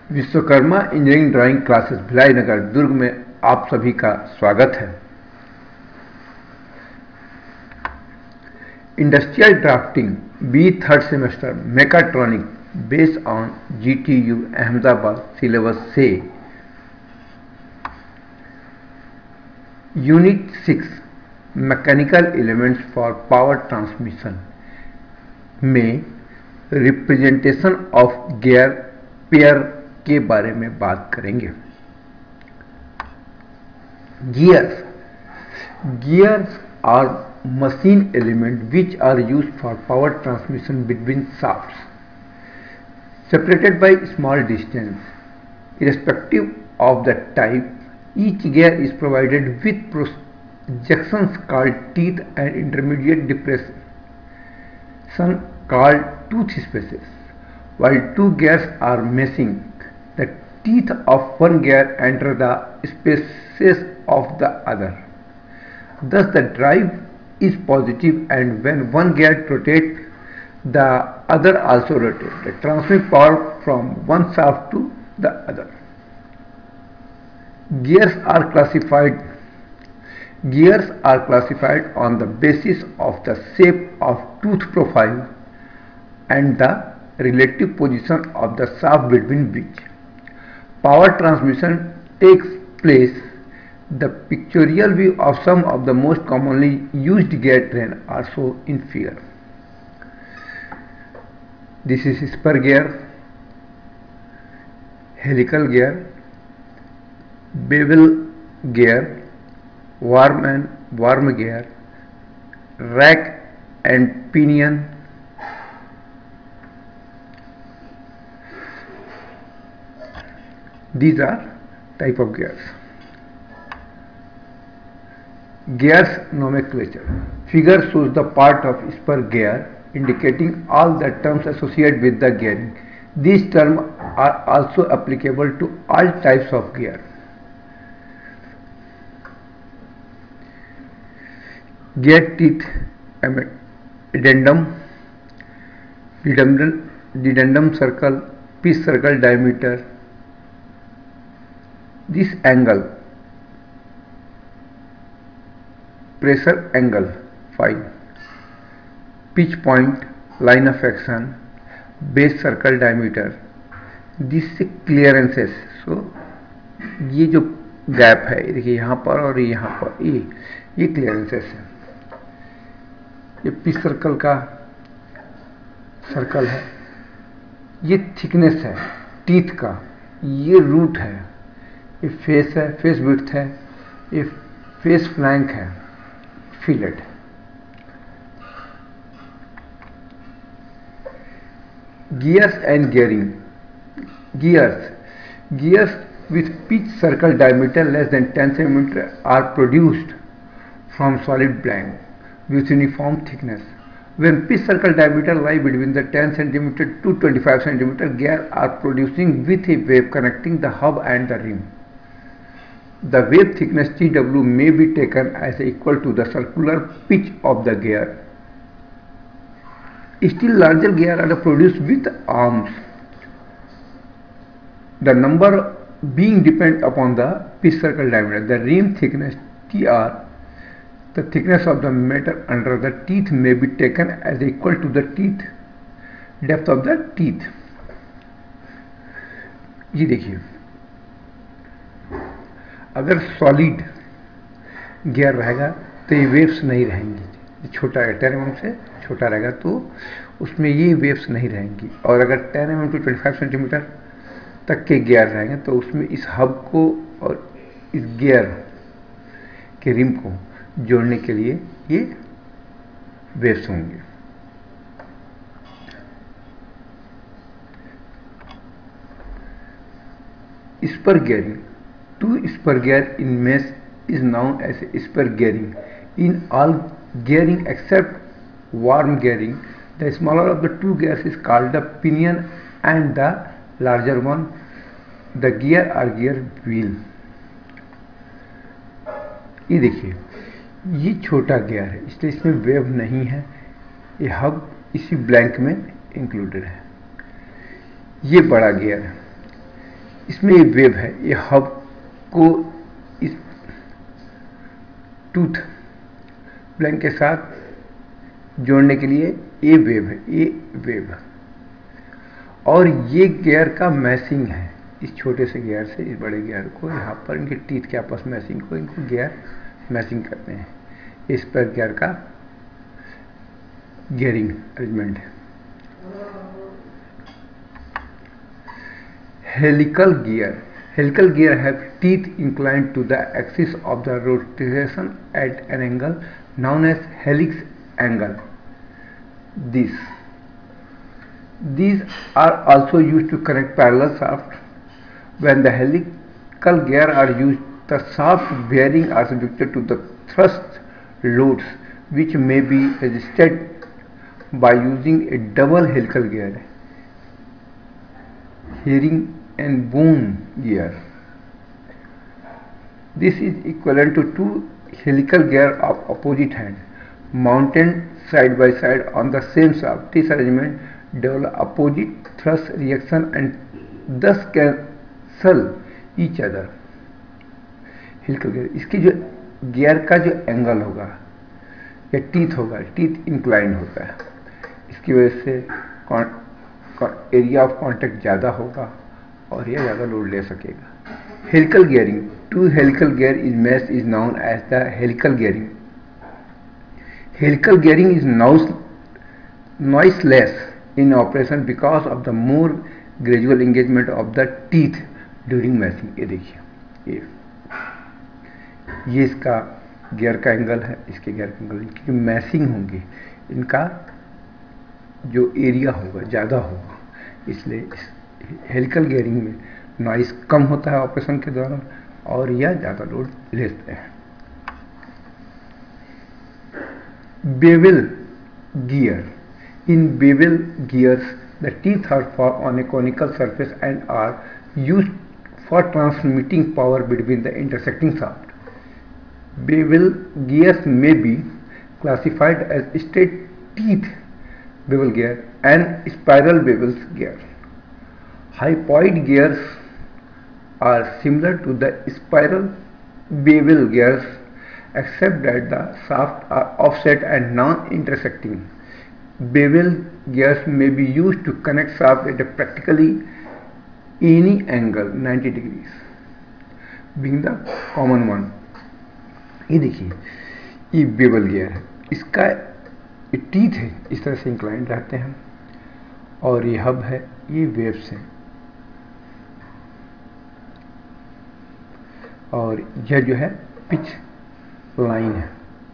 Vishwakarma engineering drawing classes Bhilai Nagar Durg में आप सभी का स्वागत है। Industrial drafting B third semester mechatronic based on GTU Ahmedabad syllabus से unit 6 mechanical elements for power transmission में रिप्रेजेंटेशन ऑफ गियर पेयर के बारे में बात करेंगे। Gears are machine elements which are used for power transmission between shafts separated by small distance. Irrespective of the type, each gear is provided with projections called teeth and intermediate depression called tooth spaces. While two gears are meshing, the teeth of one gear enter the spaces of the other. Thus the drive is positive, and when one gear rotates, the other also rotates. They transmit power from one shaft to the other. Gears are classified on the basis of the shape of tooth profile and the relative position of the shaft between which power transmission takes place. The pictorial view of some of the most commonly used gear train are shown in figure. This is spur gear, helical gear, bevel gear, worm gear, rack and pinion. These are type of gears. Gears nomenclature. Figure shows the part of spur gear indicating all the terms associated with the gearing. These terms are also applicable to all types of gear. Gear teeth dedendum circle, pitch circle diameter. This angle, pressure angle phi, pitch point, line of action, base circle diameter. This clearances. So ये जो gap है देखिए यहाँ पर और यहाँ पर ये क्लियरेंसेस है। ये पिच सर्कल का सर्कल है, ये थिकनेस है टीथ का, ये रूट है, ये फेस है, फेस विड्थ है, ये फेस फ्लैंक है, fillet. Gears and gearing. Gears with pitch circle diameter less than 10 cm are produced from solid blank with uniform thickness. When pitch circle diameter lie between the 10 cm to 25 cm, gears are producing with a wave connecting the hub and the rim. The wave thickness TW may be taken as equal to the circular pitch of the gear. Still larger gears are produced with arms, the number being dependent upon the pitch circle diameter. The rim thickness TR, the thickness of the metal under the teeth, may be taken as equal to the depth of the teeth. ये देखिए, अगर solid gear रहेगा तो ये waves नहीं रहेंगी। छोटा 10 mm से छोटा रहेगा तो उसमें ये वेव्स नहीं रहेंगी, और अगर 10 mm to 25 cm तक के गियर रहेंगे तो उसमें इस हब को और इस गियर के रिम को जोड़ने के लिए ये वेव्स होंगे। Spur gearing. Two spur gear in mesh is known as spur gearing. In all gearing except worm gearing, the smaller of the two gears is called the pinion and the larger one the gear or gear wheel. ये देखिए, ये छोटा gear है इसलिए इसमें wave नहीं है, ये हब इसी ब्लैंक में इंक्लूडेड है। ये बड़ा गियर है, इसमें ये वेव है, ये हब को इस टूथ ब्लैंक के साथ जोड़ने के लिए ये वेव है, ये वेव। और ये गियर का मैसिंग है, इस छोटे से गियर से इस बड़े गियर को यहाँ पर इनके टीथ के आपस मैसिंग को इनको गियर मैसिंग करते हैं। इस पर गियर का गियरिंग अरेंजमेंट है। Helical gear have teeth inclined to the axis of the rotation at an angle known as helix angle. These are also used to connect parallel shafts. When the helical gear are used, the shaft bearing are subjected to the thrust loads which may be resisted by using a double helical gear, herringbone gear. This is equivalent to two helical gear of opposite hand mounted side by side on the same shaft. This arrangement develop opposite thrust reaction and thus cancel each other. Helical gear, इसकी जो gear का जो angle होगा या teeth होगा, teeth inclined होता है, इसकी वजह से एरिया ऑफ कांटेक्ट ज़्यादा होगा और यह ज़्यादा लोड ले सकेगा। Helical gearing, two helical gear is match is known as the helical gearing. Helical gearing is noiseless in operation because of the more gradual engagement of the teeth during matching. ये देखिए, ये इसका gear का angle है, इसके gear का angle, क्योंकि matching होंगी, इनका जो एरिया होगा ज़्यादा होगा, इसलिए हेलिकल गियरिंग में नॉइस कम होता है ऑपरेशन के दौरान और यह ज़्यादा लोड लेते हैं। Bevel gear, in bevel gears the teeth are on a conical surface and are used for transmitting power between the intersecting shaft. Bevel gears may be classified as straight teeth bevel gear and spiral bevel gear. Hypoid gears are similar to the spiral bevel gears except that the shafts are offset and non-intersecting. Bevel gears may be used to connect shafts at a practically any angle 90 degrees, being the common one. ये देखिए, ये bevel gear है, इसका teeth है इस तरह से inclined रहते हैं और ये हब है, ये वेव्स है और यह जो है पिच लाइन है।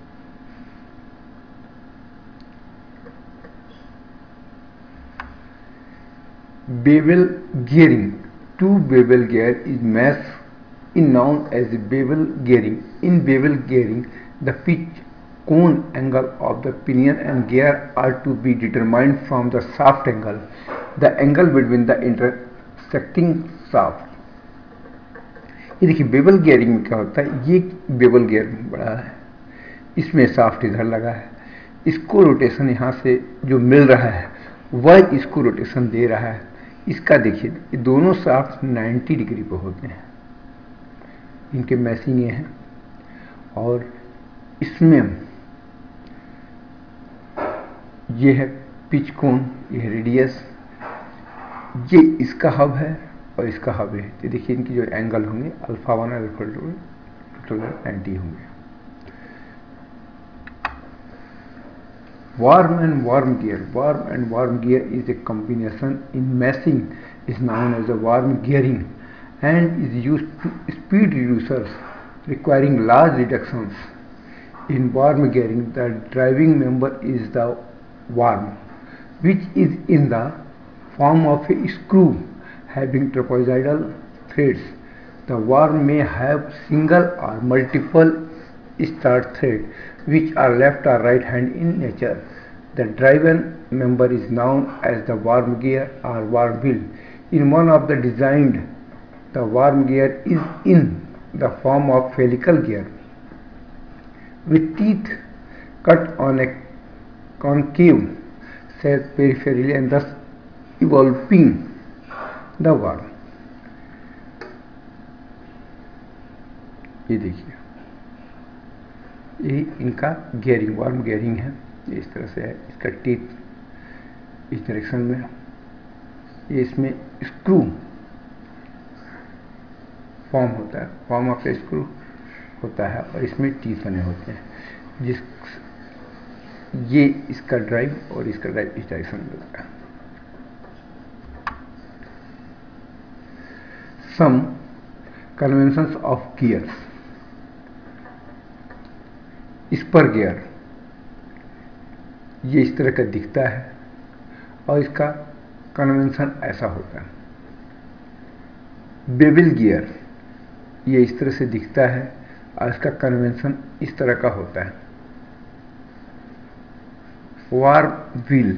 Bevel gearing, two bevel gear is mass in known as bevel gearing. In bevel gearing, the pitch cone angle of the pinion and gear are to be determined from the shaft angle, the angle between the intersecting shaft. ये देखिए, bevel gearing में क्या होता है, ये bevel gear बड़ा है, इसमें शाफ्ट इधर लगा है, इसको रोटेशन यहाँ से जो मिल रहा है वह इसको रोटेशन दे रहा है। इसका देखिए, ये दोनों शाफ्ट 90 डिग्री पे होते हैं, इनके मैचिंग ये हैं और इसमें ये है पिच कोन, ये है रेडियस, ये इसका हब है और इसका हब है। तो देखिए, इनकी जो एंगल होंगे अल्फा 1 और अल्फा 2 टोटल 90 होंगे। Worm and worm gear. Worm and worm gear is a combination in meshing is known as a worm gearing and is used to speed reducers requiring large reductions. In worm gearing, the driving member is the worm, which is in the form of a screw having trapezoidal threads. The worm may have single or multiple start threads which are left or right hand in nature. The driven member is known as the worm gear or worm wheel. In one of the designed, the worm gear is in the form of helical gear with teeth cut on a concave shape peripherally and thus evolving the worm. ये देखिए, ये इनका gearing, warm gearing है, ये इस तरह से है। इसका टीथ इस डायरेक्शन में, ये इसमें स्क्रू फॉर्म होता है, फॉर्म ऑफ स्क्रू होता है, और इसमें टीथ बने होते हैं, जिस ये इसका ड्राइव और इसका ड्राइव इस डायरेक्शन में होता है। Some conventions of gears. Spur gear ये इस तरह का दिखता है और इसका कन्वेंशन ऐसा होता है। बेवल गियर ये इस तरह से दिखता है और इसका कन्वेंशन इस तरह का होता है। वार्म व्हील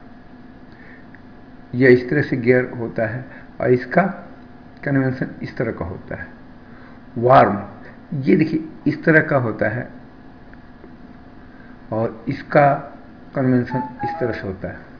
यह इस तरह से गियर होता है और इसका कन्वेंशन इस तरह का होता है। वार्म ये देखिए इस तरह का होता है और इसका कन्वेंशन इस तरह से होता है।